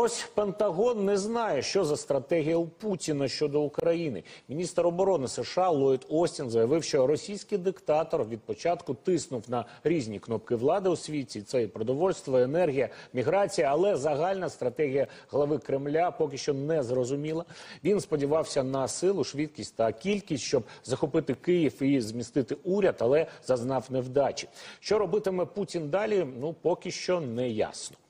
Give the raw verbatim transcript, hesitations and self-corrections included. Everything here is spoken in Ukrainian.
ось Пентагон не знає, що за стратегія у Путіна щодо України. Міністр оборони США Ллойд Остін заявив, що російський диктатор від початку тиснув на різні кнопки влади у світі. Це і продовольство, енергія, міграція, але загальна стратегія глави Кремля поки що не зрозуміла. Він сподівався на силу, швидкість та кількість, щоб захопити Київ і змістити уряд, але зазнав невдачі. Що робитиме Путін далі, ну поки що не ясно.